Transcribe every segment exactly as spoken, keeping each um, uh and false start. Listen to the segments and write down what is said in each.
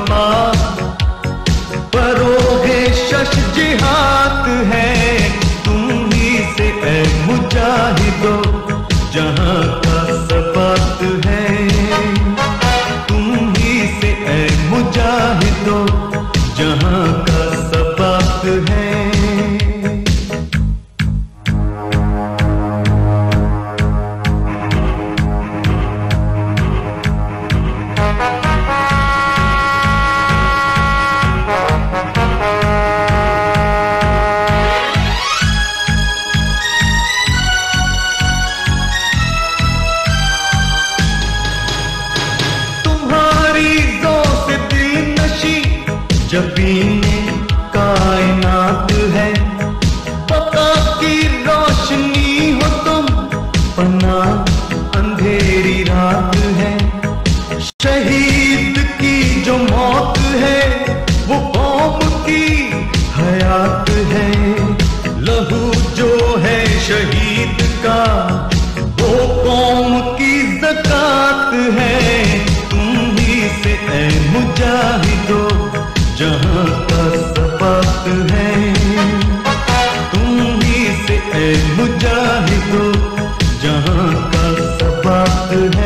वफा, परोगे शश जिहाद है तुम ही से ऐ मुजाहिदो, जहां का सबात है तुम ही से ऐ मुजाहिदो, जहां का सबात है। जबीने कायनात है, पता की रोशनी हो तुम, पना अंधेरी रात है। शहीद की जो मौत है वो कौम की हयात है, लहू जो है शहीद का वो कौम की ज़कात है। तुम ही से ऐ मुजाहिदो, जहां का सबात है तुम ही से ऐ मुजाहिदो, जहां का सबात है।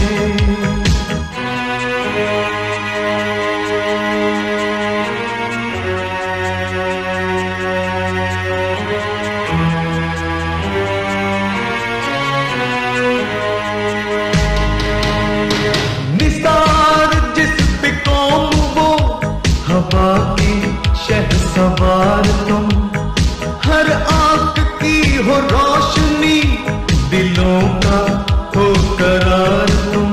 निसार जिस पे कौम वो, हवा की शहसवार तुम, हर आंख की हो रोशनी, दिलों का हो करार तुम।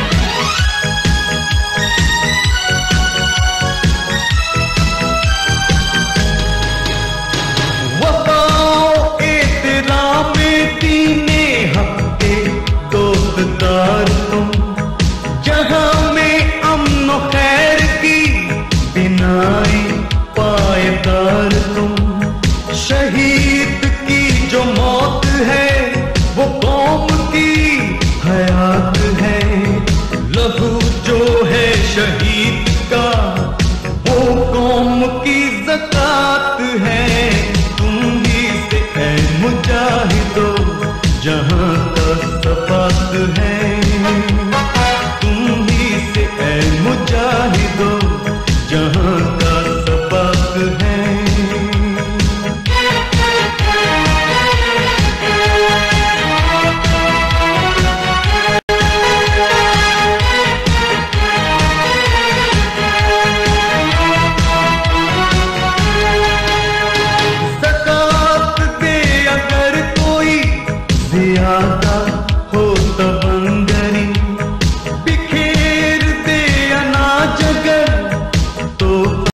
वफाओ एहतरामे दीने हक के दोस्तदार तुम, जहां में अमन खैर की बिनाई पायदार तुम। शहीद की जो मौत है वो कौम की हयात है, लहू जो है शहीद का वो कौम की ज़कात है। तुम ही से ऐ मुजाहिदो, जहां का सबात है तुम ही से ऐ मुजाहिदो, जहां का सबात है। ज़कात दे अगर कोई ज़ियादा